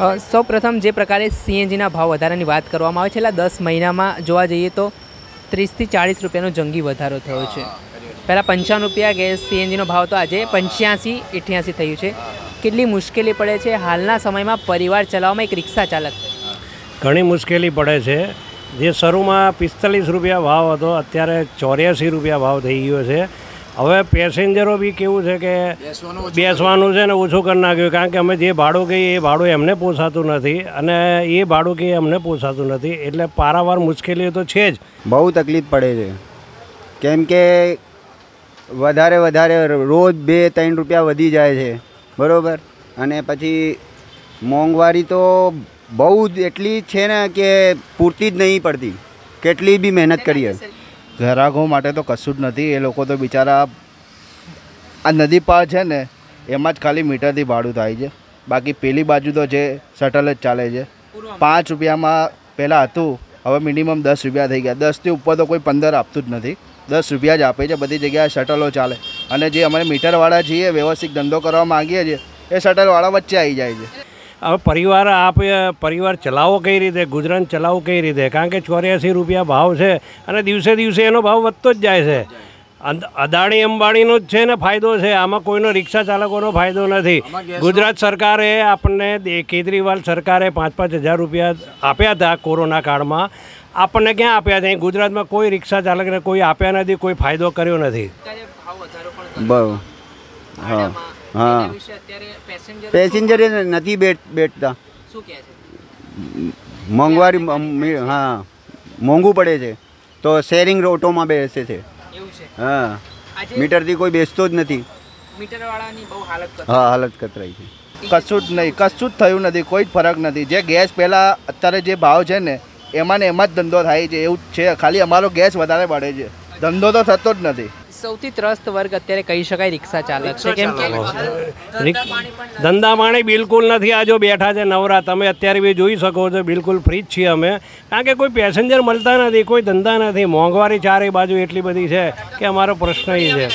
સૌ પ્રથમ જે પ્રકારે સીએનજીના ભાવ વધારાની વાત કરવામાં આવે છેલ્લા 10 મહિનામાં જોવા જઈએ તો 30 થી 40 રૂપિયાનો જંગી વધારો થયો છે। પહેલાં 55 રૂપિયા ગેસ સીએનજીનો ભાવ તો આજે 85-88 થયું છે। કેટલી મુશ્કેલી પડે છે હાલના સમયમાં પરિવાર ચલાવવામાં એક રિક્ષા ચાલક? ઘણી મુશ્કેલી પડે છે। જે શરૂમાં 45 રૂપિયા ભાવ હતો અત્યારે 84 રૂપિયા ભાવ થઈ ગયો છે। હવે પેસેન્જરો બી કેવું છે કે બેસવાનું છે ને ઓછું કરી નાખ્યું, કારણ કે અમે જે ભાડું કહીએ એ ભાડું એમને પોસાતું નથી અને એ ભાડું કહીએ એમને પોસાતું નથી, એટલે પારાવાર મુશ્કેલીઓ તો છે જ। બહુ તકલીફ પડે છે, કેમ કે વધારે રોજ 2-3 રૂપિયા વધી જાય છે, બરાબર। અને પછી મોંઘવારી તો બહુ જ એટલી છે ને કે પૂરતી જ નહીં પડતી, કેટલી બી મહેનત કરીએ। ગ્રાહકો માટે તો કશું જ નથી। એ લોકો તો બિચારા આ નદી પાર છે ને એમાં જ ખાલી મીટરથી ભાડું થાય છે, બાકી પેલી બાજુ તો જે શટલ જ ચાલે છે। 5 રૂપિયામાં પહેલાં હતું, હવે મિનિમમ 10 રૂપિયા થઈ ગયા। 10થી ઉપર તો કોઈ 15 આપતું જ નથી, 10 રૂપિયા જ આપે છે। બધી જગ્યાએ શટલો ચાલે અને જે અમારે મીટરવાળા છીએ, વ્યવસ્થિત ધંધો કરવા માગીએ છીએ, એ શટલવાળા વચ્ચે આવી જાય છે। હવે પરિવાર ચલાવો કઈ રીતે, ગુજરાન ચલાવવું કઈ રીતે, કારણ કે 84 રૂપિયા ભાવ છે અને દિવસે દિવસે એનો ભાવ વધતો જ જાય છે। અદાણી અંબાણીનો જ છે ને ફાયદો છે, આમાં કોઈનો રિક્ષા ચાલકોનો ફાયદો નથી। ગુજરાત સરકારે આપણને કેજરીવાલ સરકારે 5-5 હજાર રૂપિયા આપ્યા હતા કોરોના કાળમાં, આપણને ક્યાં આપ્યા હતા? ગુજરાતમાં કોઈ રિક્ષા ચાલકને કોઈ આપ્યા નથી, કોઈ ફાયદો કર્યો નથી। બહુ હા હા, પેસેન્જર નથી બેઠતા, મોંઘવારી હા મોંઘું પડે છે તો શેરિંગ ઓટોમાં બેસે છે। હા, મીટરથી કોઈ બેસતો જ નથી। હા, હાલત કતરાઈ છે। કશું જ નહીં, કશું જ થયું નથી, કોઈ જ ફરક નથી। જે ગેસ પહેલાં અત્યારે જે ભાવ છે ને એમાં ને એમાં જ ધંધો થાય છે, એવું જ છે। ખાલી અમારો ગેસ વધારે પડે છે, ધંધો તો થતો જ નથી। સૌથી ત્રસ્ત વર્ગ અત્યારે કહી શકાય રિક્ષા ચાલક છે, કેમ કે ધંધા પાણી બિલકુલ નથી। આ જો બેઠા છે નવરા, તમે અત્યારે બી જોઈ શકો છો, બિલકુલ ફ્રી જ છીએ અમે, કારણ કે કોઈ પેસેન્જર મળતા નથી, કોઈ ધંધા નથી। મોંઘવારી ચારે બાજુ એટલી બધી છે કે અમારો પ્રશ્ન એ છે।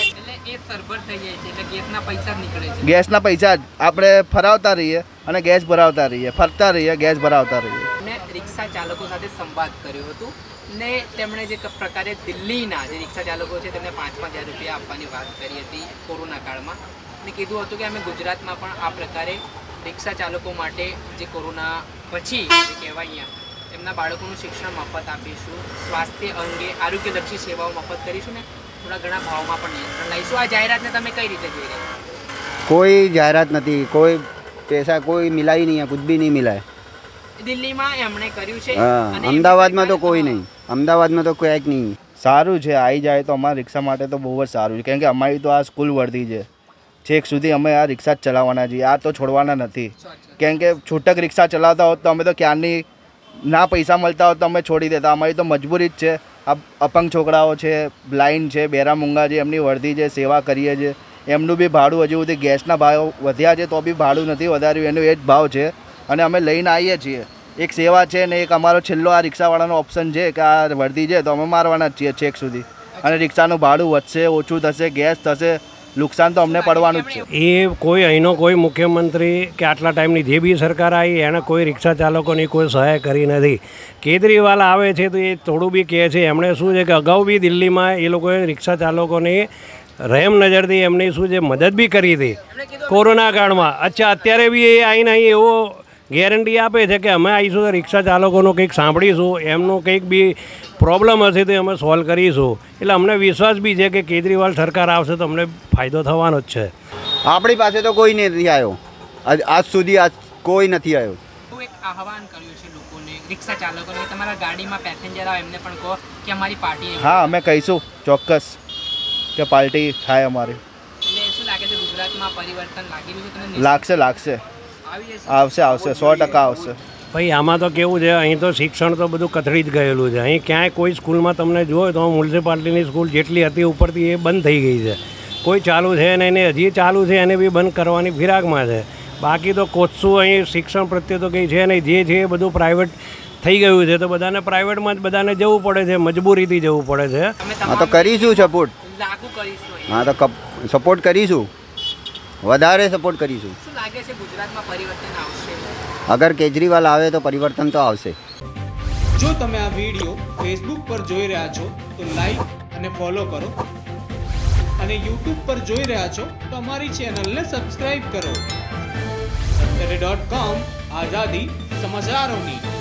ગેસના પૈસા જ આપણે ફરાવતા રહીએ અને ગેસ ભરાવતા રહીએ, ફરતા રહીએ, ગેસ ભરાવતા રહીએ। રિક્ષા ચાલકો સાથે સંવાદ કર્યો હતો ને તેમણે જે પ્રકારે દિલ્હીના જે રિક્ષા ચાલકો છે તેમને 5-5 હજાર રૂપિયા આપવાની વાત કરી હતી કોરોના કાળમાં, અને કીધું હતું કે અમે ગુજરાતમાં પણ આ પ્રકારે રિક્ષા ચાલકો માટે જે કોરોના પછી જે કહેવાય અહીંયા તેમના બાળકોનું શિક્ષણ મફત આપીશું, સ્વાસ્થ્ય અંગે આરોગ્યલક્ષી સેવાઓ મફત કરીશું ને થોડા ઘણા ભાવમાં પણ નિયંત્રણ લાવીશું। આ જાહેરાતને તમે કઈ રીતે જોઈ રહ્યા? કોઈ જાહેરાત નથી, કોઈ પૈસા કોઈ મિલાય નહીં, કુછ બી નહીં મિલાય। દિલ્હીમાં એમણે કર્યું છે, અમદાવાદમાં તો કોઈ નહીં, અમદાવાદમાં તો ક્યાંક નહીં। સારું છે, આવી જાય તો અમારા રિક્ષા માટે તો બહુ જ સારું છે, કેમ કે અમારી તો આ સ્કૂલ વર્ધી છે, છેક સુધી અમે આ રિક્ષા જ ચલાવવાના છીએ, આ તો છોડવાના નથી। કેમ કે છૂટક રિક્ષા ચલાવતા હોત તો અમે તો ક્યારની ના પૈસા મળતા હોત તો અમે છોડી દેતા। અમારી તો મજબૂરી જ છે। આ અપંગ છોકરાઓ છે, બ્લાઇન્ડ છે, બેરા મૂંગા છે, એમની વર્ધી છે, સેવા કરીએ છીએ, એમનું બી ભાડું હજુ સુધી ગેસના ભાવ વધ્યા છે તો બી ભાડું નથી વધાર્યું, એનો એ જ ભાવ છે અને અમે લઈને આવીએ છીએ। એક સેવા છે ને એક અમારો છેલ્લો આ રિક્ષાવાળાનો ઓપ્શન છે કે આ વર્ધી છે તો અમે મારવાના જ છીએ છેક સુધી, અને રિક્ષાનું ભાડું વધશે, ઓછું થશે, ગેસ થશે, નુકસાન તો અમને પડવાનું જ છે। એ કોઈ અહીંનો કોઈ મુખ્યમંત્રી કે આટલા ટાઈમની જે બી સરકાર આવી એણે કોઈ રિક્ષા ચાલકોની કોઈ સહાય કરી નથી। કેજરીવાલ આવે છે તો એ થોડું બી કહે છે, એમણે શું છે કે અગાઉ બી દિલ્હીમાં એ લોકોએ રિક્ષા ચાલકોની રહેમ નજરથી એમની શું છે મદદ બી કરી હતી કોરોના કાળમાં। અચ્છા, અત્યારે બી એ આવીને અહીં એવો ગેરંટી આપે છે કે અમે આવીશું તો રિક્ષા ચાલકોનું કંઈક સાંભળીશું, એમનું કંઈક બી પ્રોબ્લેમ હશે તો અમે સોલ્વ કરીશું। એટલે અમને વિશ્વાસ બી છે કે કેજરીવાલ સરકાર આવશે તો અમને ફાયદો થવાનો જ છે। આપણી પાસે તો કોઈ નથી આવ્યો, આજ સુધી કોઈ નથી આવ્યો। એક આહવાન કર્યું છે લોકોને, રિક્ષા ચાલકોને, તમારા ગાડીમાં પેસેન્જર આવે એમને પણ કહો કે અમારી પાર્ટી। હા, અમે કહીશું ચોક્કસ કે પાર્ટી થાય અમારી। એટલે શું લાગે છે ગુજરાતમાં પરિવર્તન લાગી રહ્યું છે? લાગશે, આવશે 100% આવશે। ભાઈ આમાં તો કેવું છે, અહીં તો શિક્ષણ તો બધું કથળી જ ગયેલું છે। અહીં ક્યાંય કોઈ સ્કૂલમાં તમને જોયો તો મ્યુનિસિપાલિટીની સ્કૂલ જેટલી હતી ઉપરથી એ બંધ થઈ ગઈ છે, કોઈ ચાલુ છે ને એને હજી ચાલુ છે એને બી બંધ કરવાની ફિરાકમાં છે। બાકી તો કોચ્છું અહીં શિક્ષણ પ્રત્યે તો કંઈ છે નહીં, જે છે એ બધું પ્રાઇવેટ થઈ ગયું છે તો બધાને પ્રાઇવેટમાં જ બધાને જવું પડે છે, મજબૂરીથી જવું પડે છે। હા તો કરીશું સપોર્ટ, લાગુ કરીશું। હા તો સપોર્ટ કરીશું, વધારે સપોર્ટ કરીશું। શું લાગે છે ગુજરાતમાં પરિવર્તન આવશે? અગર કેજરીવાલ આવે તો પરિવર્તન તો આવશે. જો તમે આ વિડીયો ફેસબુક પર જોઈ રહ્યા છો તો લાઈક અને ફોલો કરો, અને યુટ્યુબ પર જોઈ રહ્યા છો તો અમારી ચેનલને સબસ્ક્રાઇબ કરો. સત્તરે.com આઝાદી સમાચારોની.